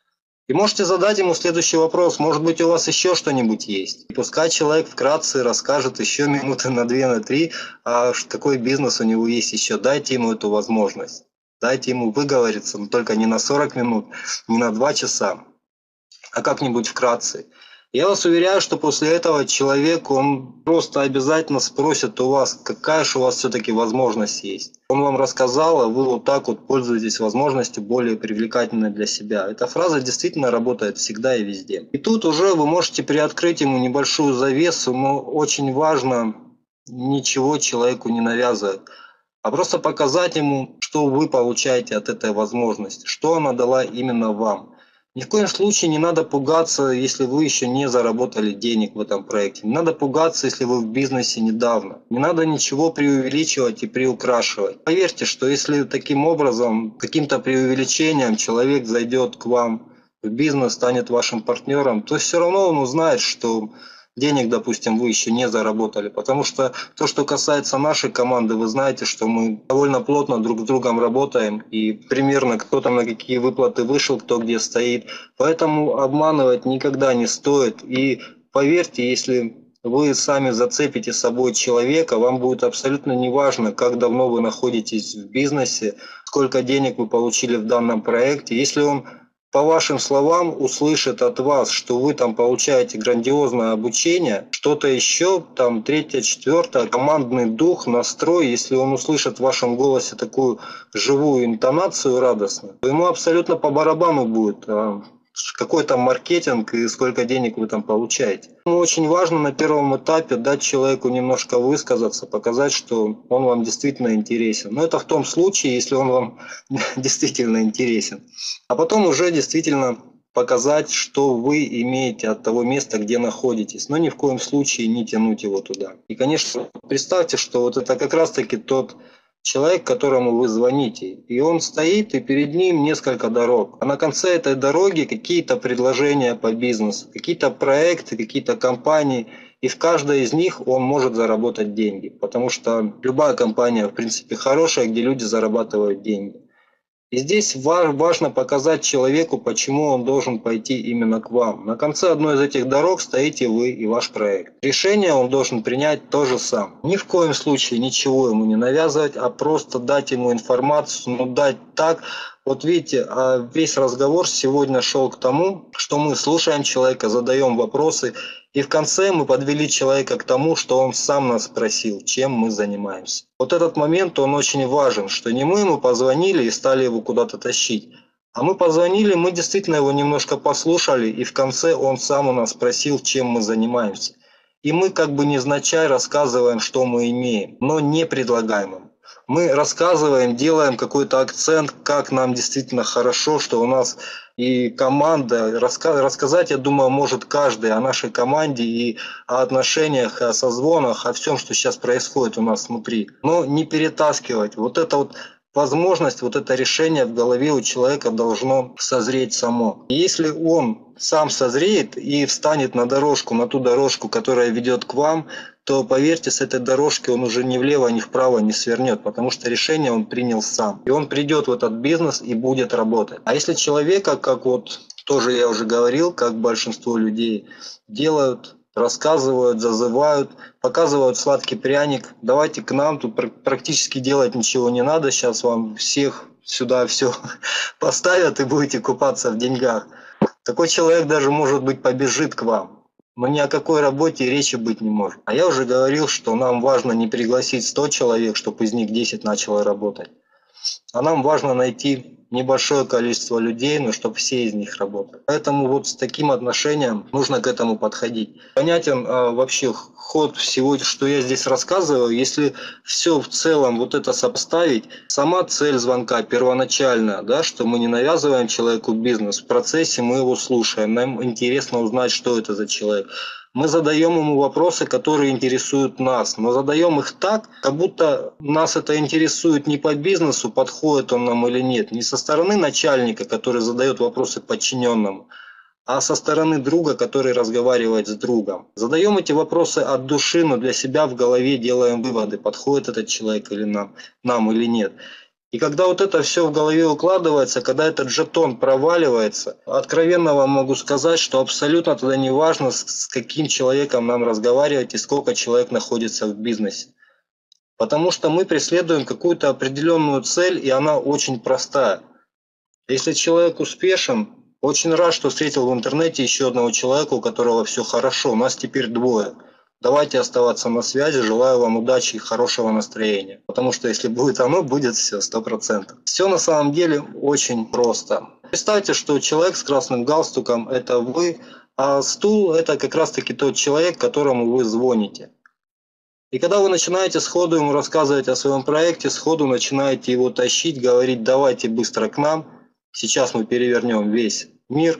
И можете задать ему следующий вопрос, может быть, у вас еще что-нибудь есть. И пускай человек вкратце расскажет еще минуты на две, на три, а какой бизнес у него есть еще. Дайте ему эту возможность. Дайте ему выговориться, но только не на сорок минут, не на два часа, а как-нибудь вкратце. Я вас уверяю, что после этого человек, он просто обязательно спросит у вас, какая же у вас все-таки возможность есть. Он вам рассказал, а вы вот так вот пользуетесь возможностью более привлекательной для себя. Эта фраза действительно работает всегда и везде. И тут уже вы можете приоткрыть ему небольшую завесу, но очень важно ничего человеку не навязывать, а просто показать ему, что вы получаете от этой возможности, что она дала именно вам. Ни в коем случае не надо пугаться, если вы еще не заработали денег в этом проекте. Не надо пугаться, если вы в бизнесе недавно. Не надо ничего преувеличивать и приукрашивать. Поверьте, что если таким образом, каким-то преувеличением человек зайдет к вам в бизнес, станет вашим партнером, то все равно он узнает, что денег, допустим, вы еще не заработали. Потому что то, что касается нашей команды, вы знаете, что мы довольно плотно друг с другом работаем. И примерно кто там на какие выплаты вышел, кто где стоит. Поэтому обманывать никогда не стоит. И поверьте, если вы сами зацепите с собой человека, вам будет абсолютно неважно, как давно вы находитесь в бизнесе, сколько денег вы получили в данном проекте. Если он по вашим словам услышит от вас, что вы там получаете грандиозное обучение, что-то еще, там третье, четвертое, командный дух, настрой, если он услышит в вашем голосе такую живую интонацию радостную, то ему абсолютно по барабану будет, какой там маркетинг и сколько денег вы там получаете. Ну, очень важно на первом этапе дать человеку немножко высказаться, показать, что он вам действительно интересен. Но это в том случае, если он вам действительно интересен. А потом уже действительно показать, что вы имеете от того места, где находитесь. Но ни в коем случае не тянуть его туда. И, конечно, представьте, что вот это как раз-таки тот человек, которому вы звоните. И он стоит, и перед ним несколько дорог. А на конце этой дороги какие-то предложения по бизнесу, какие-то проекты, какие-то компании. И в каждой из них он может заработать деньги. Потому что любая компания, в принципе, хорошая, где люди зарабатывают деньги. И здесь важно показать человеку, почему он должен пойти именно к вам. На конце одной из этих дорог стоите вы и ваш проект. Решение он должен принять тоже сам. Ни в коем случае ничего ему не навязывать, а просто дать ему информацию, ну дать так. Вот видите, весь разговор сегодня шел к тому, что мы слушаем человека, задаем вопросы, и в конце мы подвели человека к тому, что он сам нас спросил, чем мы занимаемся. Вот этот момент, он очень важен, что не мы ему позвонили и стали его куда-то тащить, а мы позвонили, мы действительно его немножко послушали, и в конце он сам у нас спросил, чем мы занимаемся. И мы как бы невзначай рассказываем, что мы имеем, но не предлагаем им. Мы рассказываем, делаем какой-то акцент, как нам действительно хорошо, что у нас и команда. Раска рассказать, я думаю, может каждый о нашей команде и о отношениях, о созвонах, о всем, что сейчас происходит у нас внутри. Но не перетаскивать. Вот это вот возможность, вот это решение в голове у человека должно созреть само. И если он сам созреет и встанет на дорожку, на ту дорожку, которая ведет к вам, то поверьте, с этой дорожки он уже ни влево, ни вправо не свернет, потому что решение он принял сам. И он придет в этот бизнес и будет работать. А если человека, как вот тоже я уже говорил, как большинство людей делают, рассказывают, зазывают, показывают сладкий пряник, давайте к нам, тут практически делать ничего не надо, сейчас вам всех сюда все поставят и будете купаться в деньгах. Такой человек даже, может быть, побежит к вам. Но ни о какой работе речи быть не может. А я уже говорил, что нам важно не пригласить сто человек, чтобы из них десять начало работать. А нам важно найти небольшое количество людей, но чтобы все из них работали. Поэтому вот с таким отношением нужно к этому подходить. Понятен а, вообще ход всего, что я здесь рассказываю. Если все в целом вот это сопоставить, сама цель звонка первоначальная, да, что мы не навязываем человеку бизнес, в процессе мы его слушаем, нам интересно узнать, что это за человек. Мы задаем ему вопросы, которые интересуют нас, но задаем их так, как будто нас это интересует не по бизнесу, подходит он нам или нет, не со стороны начальника, который задает вопросы подчиненному, а со стороны друга, который разговаривает с другом. Задаем эти вопросы от души, но для себя в голове делаем выводы, подходит этот человек или нам, нам или нет. И когда вот это все в голове укладывается, когда этот жетон проваливается, откровенно вам могу сказать, что абсолютно тогда не важно, с каким человеком нам разговаривать и сколько человек находится в бизнесе. Потому что мы преследуем какую-то определенную цель, и она очень простая. Если человек успешен, очень рад, что встретил в интернете еще одного человека, у которого все хорошо, у нас теперь двое. Давайте оставаться на связи, желаю вам удачи и хорошего настроения. Потому что если будет оно, будет все, сто процентов. Все на самом деле очень просто. Представьте, что человек с красным галстуком – это вы, а стул – это как раз таки тот человек, которому вы звоните. И когда вы начинаете сходу ему рассказывать о своем проекте, сходу начинаете его тащить, говорить: давайте быстро к нам, сейчас мы перевернем весь мир,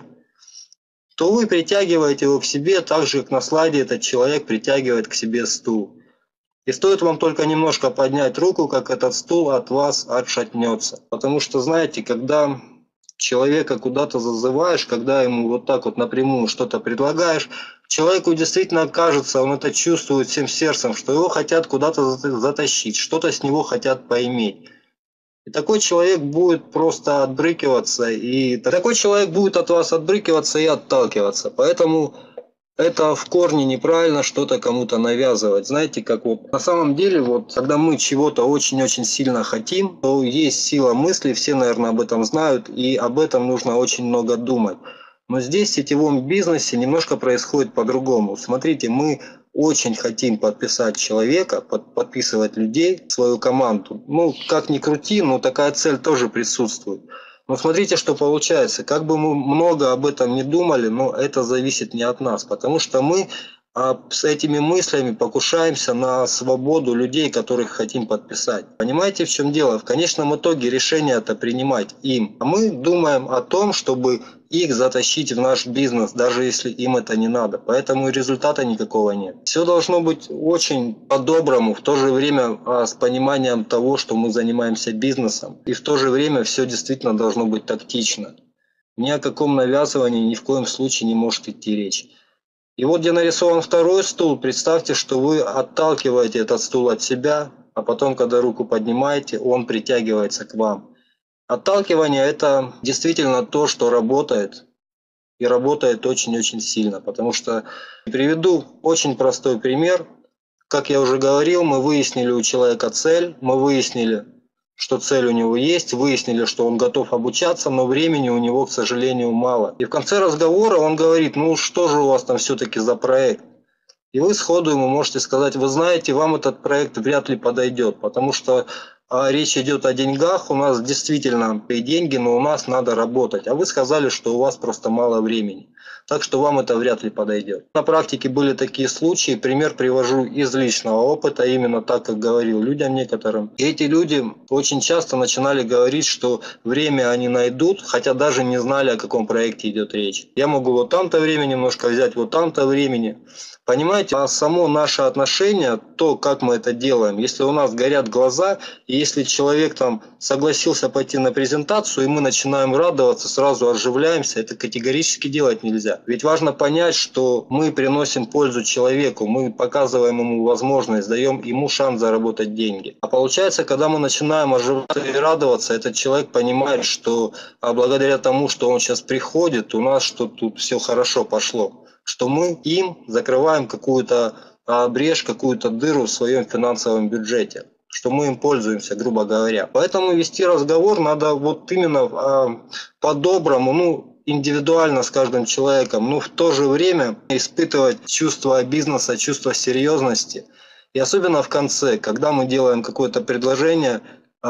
то вы притягиваете его к себе, так же, как на слайде этот человек притягивает к себе стул. И стоит вам только немножко поднять руку, как этот стул от вас отшатнется. Потому что, знаете, когда человека куда-то зазываешь, когда ему вот так вот напрямую что-то предлагаешь, человеку действительно кажется, он это чувствует всем сердцем, что его хотят куда-то затащить, что-то с него хотят поиметь. И такой человек будет просто отбрыкиваться, и такой человек будет от вас отбрыкиваться и отталкиваться. Поэтому это в корне неправильно что-то кому-то навязывать. Знаете, как вот на самом деле, вот когда мы чего-то очень-очень сильно хотим, то есть сила мысли, все, наверное, об этом знают, и об этом нужно очень много думать. Но здесь в сетевом бизнесе немножко происходит по-другому. Смотрите, мы очень хотим подписать человека, под, подписывать людей, свою команду. Ну, как ни крути, но такая цель тоже присутствует. Но смотрите, что получается. Как бы мы много об этом не думали, но это зависит не от нас. Потому что мы а, с этими мыслями покушаемся на свободу людей, которых хотим подписать. Понимаете, в чем дело? В конечном итоге решение это принимать им. А мы думаем о том, чтобы их затащить в наш бизнес, даже если им это не надо. Поэтому и результата никакого нет. Все должно быть очень по-доброму, в то же время а, с пониманием того, что мы занимаемся бизнесом. И в то же время все действительно должно быть тактично. Ни о каком навязывании ни в коем случае не может идти речь. И вот где нарисован второй стул, представьте, что вы отталкиваете этот стул от себя, а потом, когда руку поднимаете, он притягивается к вам. Отталкивание – это действительно то, что работает, и работает очень-очень сильно, потому что приведу очень простой пример. Как я уже говорил, мы выяснили у человека цель, мы выяснили, что цель у него есть, выяснили, что он готов обучаться, но времени у него, к сожалению, мало. И в конце разговора он говорит: ну что же у вас там все-таки за проект? И вы сходу ему можете сказать: вы знаете, вам этот проект вряд ли подойдет, потому что а, речь идет о деньгах, у нас действительно и деньги, но у нас надо работать. А вы сказали, что у вас просто мало времени, так что вам это вряд ли подойдет. На практике были такие случаи, пример привожу из личного опыта, именно так, как говорил людям некоторым. И эти люди очень часто начинали говорить, что время они найдут, хотя даже не знали, о каком проекте идет речь. Я могу вот там-то время немножко взять, вот там-то времени. Понимаете, а само наше отношение, то, как мы это делаем, если у нас горят глаза, и если человек там согласился пойти на презентацию, и мы начинаем радоваться, сразу оживляемся, это категорически делать нельзя. Ведь важно понять, что мы приносим пользу человеку, мы показываем ему возможность, даем ему шанс заработать деньги. А получается, когда мы начинаем оживаться и радоваться, этот человек понимает, что а благодаря тому, что он сейчас приходит, у нас что тут все хорошо пошло. Что мы им закрываем какую-то брешь, какую-то дыру в своем финансовом бюджете, что мы им пользуемся, грубо говоря. Поэтому вести разговор надо вот именно по-доброму, ну, индивидуально с каждым человеком, но в то же время испытывать чувство бизнеса, чувство серьезности. И особенно в конце, когда мы делаем какое-то предложение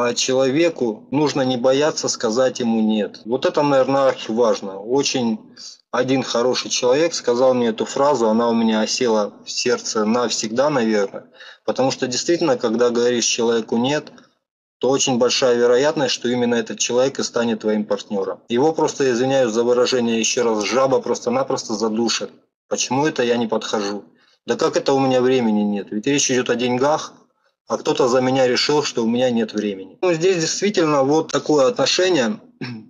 человеку, нужно не бояться сказать ему «нет». Вот это, наверное, архиважно. Очень один хороший человек сказал мне эту фразу, она у меня осела в сердце навсегда, наверное. Потому что действительно, когда говоришь человеку «нет», то очень большая вероятность, что именно этот человек и станет твоим партнером. Его просто, извиняюсь за выражение еще раз, жаба просто-напросто задушит. Почему это я не подхожу? Да как это у меня времени нет? Ведь речь идет о деньгах, а кто-то за меня решил, что у меня нет времени. Ну, здесь действительно вот такое отношение.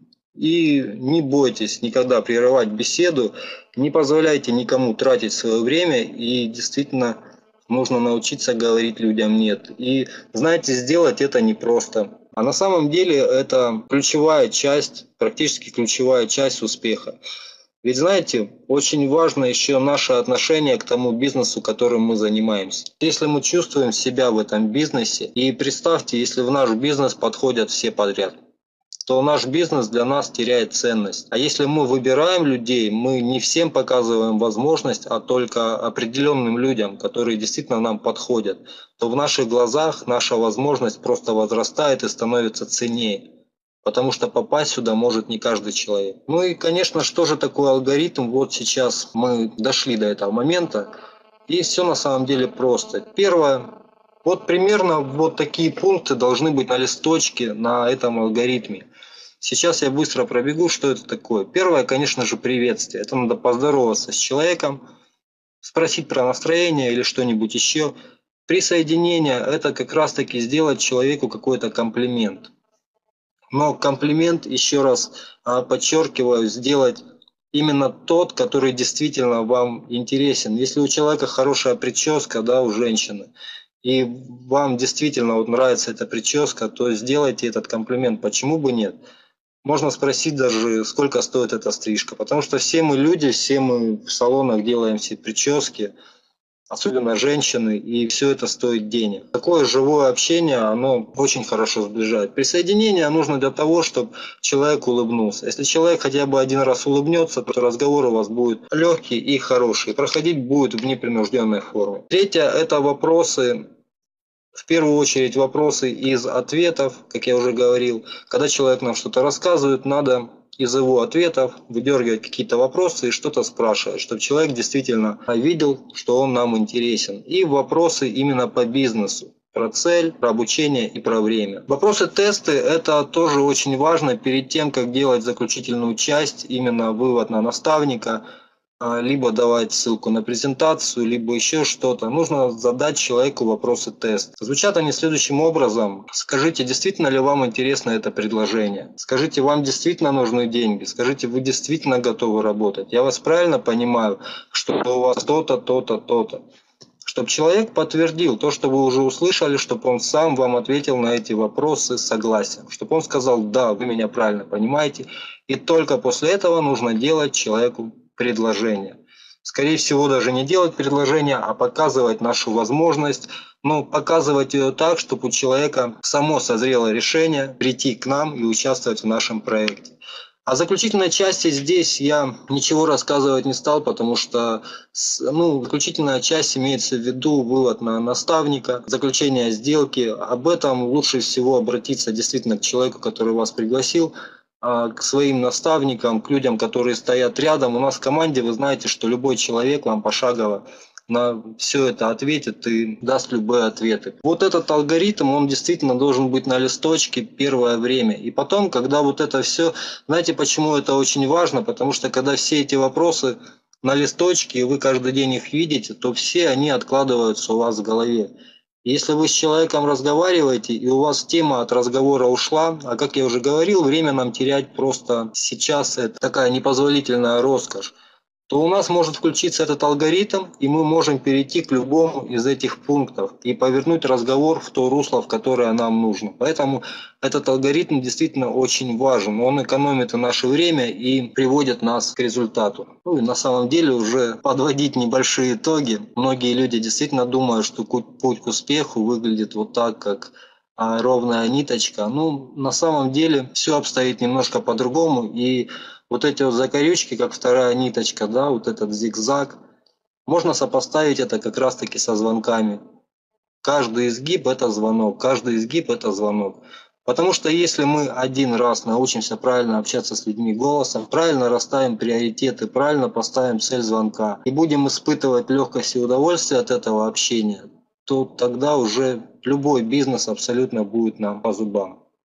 И не бойтесь никогда прерывать беседу, не позволяйте никому тратить свое время, и действительно нужно научиться говорить людям «нет». И знаете, сделать это непросто. А на самом деле это ключевая часть, практически ключевая часть успеха. Ведь знаете, очень важно еще наше отношение к тому бизнесу, которым мы занимаемся. Если мы чувствуем себя в этом бизнесе, и представьте, если в наш бизнес подходят все подряд, то наш бизнес для нас теряет ценность. А если мы выбираем людей, мы не всем показываем возможность, а только определенным людям, которые действительно нам подходят, то в наших глазах наша возможность просто возрастает и становится ценнее. Потому что попасть сюда может не каждый человек. Ну и, конечно, что же такое алгоритм? Вот сейчас мы дошли до этого момента. И все на самом деле просто. Первое. Вот примерно вот такие пункты должны быть на листочке на этом алгоритме. Сейчас я быстро пробегу, что это такое. Первое, конечно же, приветствие. Это надо поздороваться с человеком, спросить про настроение или что-нибудь еще. Присоединение – это как раз-таки сделать человеку какой-то комплимент. Но комплимент, еще раз подчеркиваю, сделать именно тот, который действительно вам интересен. Если у человека хорошая прическа, да, у женщины, и вам действительно вот нравится эта прическа, то сделайте этот комплимент. Почему бы нет? Можно спросить даже, сколько стоит эта стрижка. Потому что все мы люди, все мы в салонах делаем все прически, особенно женщины, и все это стоит денег. Такое живое общение, оно очень хорошо сближает. Присоединение нужно для того, чтобы человек улыбнулся. Если человек хотя бы один раз улыбнется, то разговор у вас будет легкий и хороший. Проходить будет в непринужденной форме. Третье – это вопросы. В первую очередь вопросы из ответов, как я уже говорил. Когда человек нам что-то рассказывает, надо из его ответов выдергивать какие-то вопросы и что-то спрашивать, чтобы человек действительно видел, что он нам интересен. И вопросы именно по бизнесу. про цель, про обучение и про время. Вопросы-тесты – это тоже очень важно перед тем, как делать заключительную часть, именно вывод на наставника, либо давать ссылку на презентацию, либо еще что-то. Нужно задать человеку вопросы-тест. Звучат они следующим образом. Скажите, действительно ли вам интересно это предложение? Скажите, вам действительно нужны деньги? Скажите, вы действительно готовы работать? Я вас правильно понимаю, что у вас то-то, то-то, то-то. Чтобы человек подтвердил то, что вы уже услышали, чтобы он сам вам ответил на эти вопросы согласен. Чтобы он сказал, да, вы меня правильно понимаете. И только после этого нужно делать человеку предложение. Скорее всего, даже не делать предложение, а показывать нашу возможность, но показывать ее так, чтобы у человека само созрело решение прийти к нам и участвовать в нашем проекте. О заключительной части здесь я ничего рассказывать не стал, потому что ну, заключительная часть имеется в виду вывод на наставника, заключение сделки. Об этом лучше всего обратиться действительно к человеку, который вас пригласил, к своим наставникам, к людям, которые стоят рядом. У нас в команде вы знаете, что любой человек вам пошагово на все это ответит и даст любые ответы. Вот этот алгоритм, он действительно должен быть на листочке первое время. И потом, когда вот это все, знаете, почему это очень важно? Потому что когда все эти вопросы на листочке, и вы каждый день их видите, то все они откладываются у вас в голове. Если вы с человеком разговариваете, и у вас тема от разговора ушла, а как я уже говорил, время нам терять просто сейчас это такая непозволительная роскошь, то у нас может включиться этот алгоритм, и мы можем перейти к любому из этих пунктов и повернуть разговор в то русло, в которое нам нужно. Поэтому этот алгоритм действительно очень важен. Он экономит и наше время и приводит нас к результату. Ну и на самом деле уже подводить небольшие итоги. Многие люди действительно думают, что путь к успеху выглядит вот так, как ровная ниточка. Ну, на самом деле все обстоит немножко по-другому. И вот эти вот закорючки, как вторая ниточка, да, вот этот зигзаг, можно сопоставить это как раз-таки со звонками. Каждый изгиб – это звонок, каждый изгиб – это звонок. Потому что если мы один раз научимся правильно общаться с людьми голосом, правильно расставим приоритеты, правильно поставим цель звонка и будем испытывать легкость и удовольствие от этого общения, то тогда уже любой бизнес абсолютно будет нам по зубам.